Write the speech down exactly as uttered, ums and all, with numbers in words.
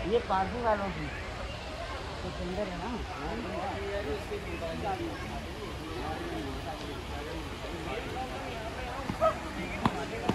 ये पार्किंग वालों की तो टेंडर है ना। हाँ